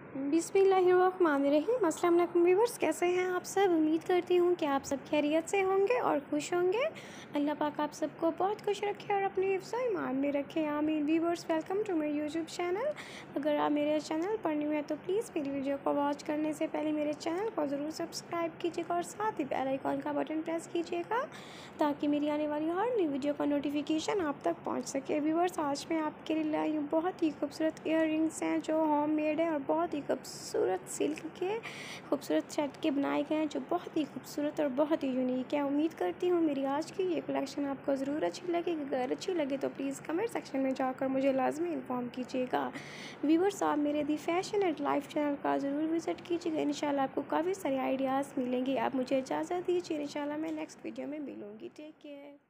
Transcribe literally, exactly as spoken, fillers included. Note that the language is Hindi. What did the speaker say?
बिस्मिल्लाहिर्रहमानिर्रहीम। अस्सलाम वालेकुम व्यूअर्स, कैसे हैं आप सब। उम्मीद करती हूँ कि आप सब खैरियत से होंगे और खुश होंगे। अल्लाह पाक आप सबको बहुत खुश रखे और अपनी हिफ्ज़ ईमान में रखे, आमीन। Viewers, welcome to my YouTube channel. अगर आप मेरे चैनल पर न्यू है तो प्लीज़ मेरी वीडियो को वॉच करने से पहले मेरे चैनल को ज़रूर सब्सक्राइब कीजिएगा और साथ ही बेल आइकॉन का बटन प्रेस कीजिएगा ताकि मेरी आने वाली हर नई वीडियो का नोटिफिकेशन आप तक पहुँच सके। व्यूअर्स, आज मैं आपके लिए लाई हूँ बहुत ही खूबसूरत ईयर रिंग्स हैं जो होम मेड है और बहुत ही खूबसूरत सिल्क के खूबसूरत सेट के बनाए गए हैं जो बहुत ही खूबसूरत और बहुत ही यूनिक है। उम्मीद करती हूँ मेरी आज की ये कलेक्शन आपको ज़रूर अच्छी लगेगी। अगर अच्छी लगे तो प्लीज़ कमेंट सेक्शन में जाकर मुझे लाजमी इन्फॉर्म कीजिएगा। व्यूअर्स, आप मेरे the fashion and life channel का ज़रूर विज़िट कीजिएगा। इंशाल्लाह आपको काफ़ी सारे आइडियाज़ मिलेंगे। आप मुझे इजाज़त दीजिए, इंशाल्लाह मैं नेक्स्ट वीडियो में मिलूँगी। Take care.